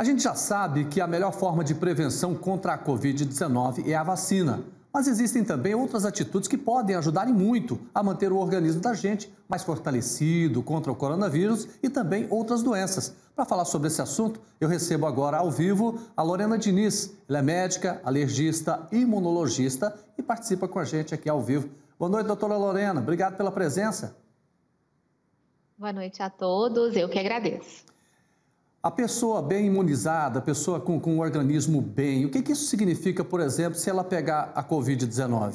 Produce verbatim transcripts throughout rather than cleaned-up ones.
A gente já sabe que a melhor forma de prevenção contra a covid dezenove é a vacina. Mas existem também outras atitudes que podem ajudar e muito a manter o organismo da gente mais fortalecido contra o coronavírus e também outras doenças. Para falar sobre esse assunto, eu recebo agora ao vivo a Lorena Diniz. Ela é médica, alergista, imunologista e participa com a gente aqui ao vivo. Boa noite, doutora Lorena. Obrigado pela presença. Boa noite a todos. Eu que agradeço. A pessoa bem imunizada, a pessoa com, com o organismo bem, o que, que isso significa, por exemplo, se ela pegar a covid dezenove?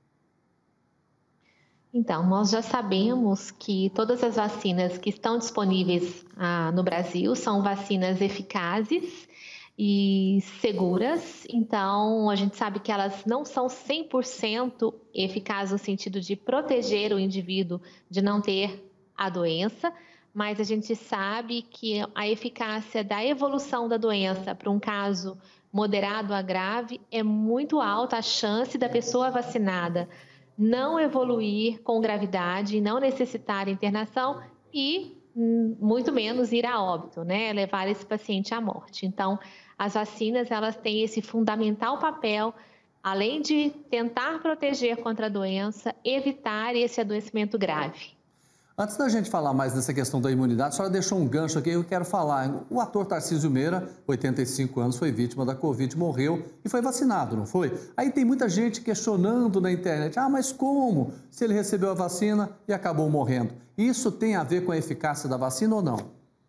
Então, nós já sabemos que todas as vacinas que estão disponíveis ah, no Brasil são vacinas eficazes e seguras. Então, a gente sabe que elas não são cem por cento eficazes no sentido de proteger o indivíduo de não ter a doença, mas a gente sabe que a eficácia da evolução da doença para um caso moderado a grave é muito alta, a chance da pessoa vacinada não evoluir com gravidade, não necessitar internação e muito menos ir a óbito, né? Levar esse paciente à morte. Então, as vacinas, elas têm esse fundamental papel, além de tentar proteger contra a doença, evitar esse adoecimento grave. Antes da gente falar mais dessa questão da imunidade, a senhora deixou um gancho aqui que eu quero falar. O ator Tarcísio Meira, oitenta e cinco anos, foi vítima da Covid, morreu e foi vacinado, não foi? Aí tem muita gente questionando na internet, ah, mas como? Se ele recebeu a vacina e acabou morrendo. Isso tem a ver com a eficácia da vacina ou não?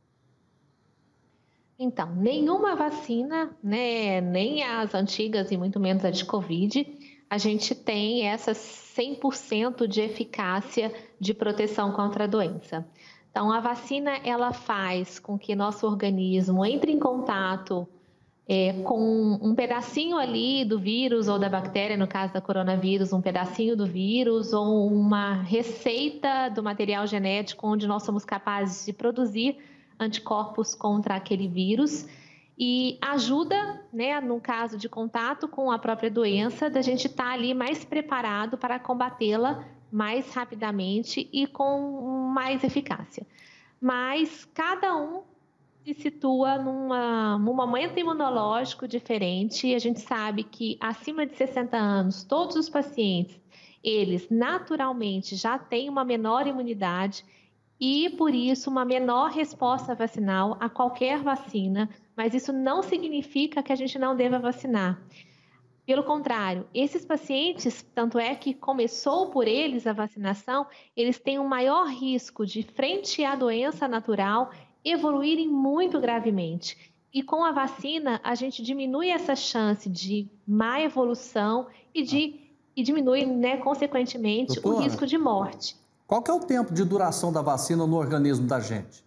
Então, nenhuma vacina, né, nem as antigas e muito menos a de Covid, a gente tem essa cem por cento de eficácia de proteção contra a doença. Então, a vacina, ela faz com que nosso organismo entre em contato é, com um pedacinho ali do vírus ou da bactéria, no caso da coronavírus, um pedacinho do vírus ou uma receita do material genético onde nós somos capazes de produzir anticorpos contra aquele vírus e ajuda, né, no caso de contato com a própria doença, da gente estar ali mais preparado para combatê-la mais rapidamente e com mais eficácia. Mas cada um se situa numa, num momento imunológico diferente e a gente sabe que acima de sessenta anos, todos os pacientes, eles naturalmente já têm uma menor imunidade e, por isso, uma menor resposta vacinal a qualquer vacina, mas isso não significa que a gente não deva vacinar. Pelo contrário, esses pacientes, tanto é que começou por eles a vacinação, eles têm um maior risco de, frente à doença natural, evoluírem muito gravemente. E com a vacina, a gente diminui essa chance de má evolução e, de, e diminui, né, consequentemente, Doutora, o risco de morte. Qual que é o tempo de duração da vacina no organismo da gente?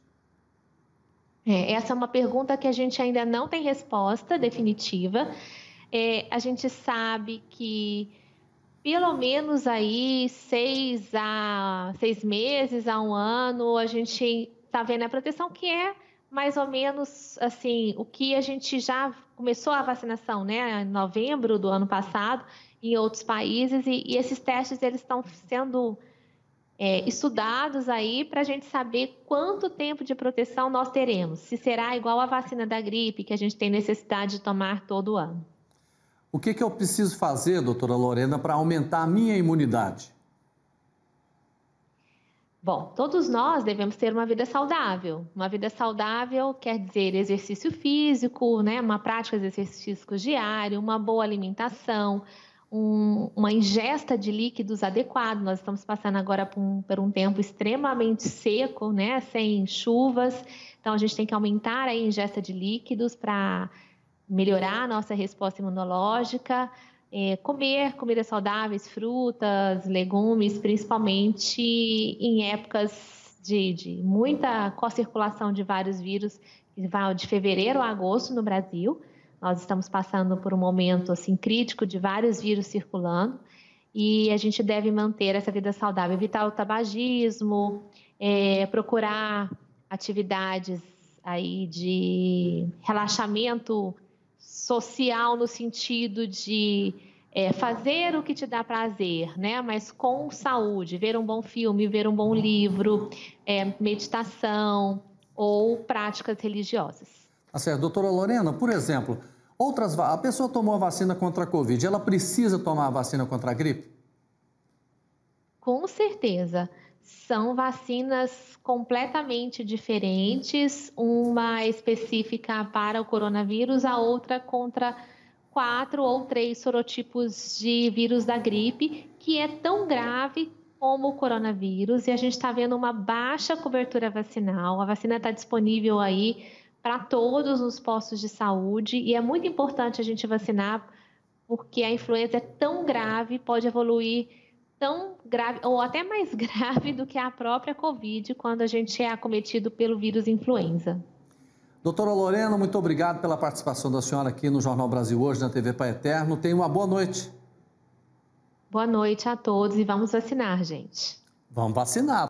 É, essa é uma pergunta que a gente ainda não tem resposta definitiva. É, a gente sabe que pelo menos aí seis a seis meses a um ano a gente está vendo a proteção, que é mais ou menos assim o que a gente já começou a vacinação, né, em novembro do ano passado em outros países e, e esses testes eles estão sendo É, estudados aí para a gente saber quanto tempo de proteção nós teremos. Se será igual a vacina da gripe, que a gente tem necessidade de tomar todo ano. O que, que eu preciso fazer, doutora Lorena, para aumentar a minha imunidade? Bom, todos nós devemos ter uma vida saudável. Uma vida saudável quer dizer exercício físico, né? Uma prática de exercício físico diário, uma boa alimentação, Um, uma ingesta de líquidos adequado. Nós estamos passando agora por um, por um tempo extremamente seco, né, sem chuvas, então a gente tem que aumentar a ingesta de líquidos para melhorar a nossa resposta imunológica, é, comer comidas saudáveis, frutas, legumes, principalmente em épocas de, de muita co-circulação de vários vírus, que vai de fevereiro a agosto no Brasil. Nós estamos passando por um momento assim, crítico de vários vírus circulando e a gente deve manter essa vida saudável, evitar o tabagismo, é, procurar atividades aí de relaxamento social no sentido de é, fazer o que te dá prazer, né? Mas com saúde, ver um bom filme, ver um bom livro, é, meditação ou práticas religiosas. Tá Tá certo. Doutora Lorena, por exemplo, outras, a pessoa tomou a vacina contra a Covid, ela precisa tomar a vacina contra a gripe? Com certeza. São vacinas completamente diferentes, uma específica para o coronavírus, a outra contra quatro ou três sorotipos de vírus da gripe, que é tão grave como o coronavírus, e a gente está vendo uma baixa cobertura vacinal. A vacina está disponível aí para todos os postos de saúde, e é muito importante a gente vacinar, porque a influenza é tão grave, pode evoluir tão grave, ou até mais grave do que a própria Covid, quando a gente é acometido pelo vírus influenza. Doutora Lorena, muito obrigado pela participação da senhora aqui no Jornal Brasil Hoje, na T V Pai Eterno. Tenha uma boa noite. Boa noite a todos e vamos vacinar, gente. Vamos vacinar.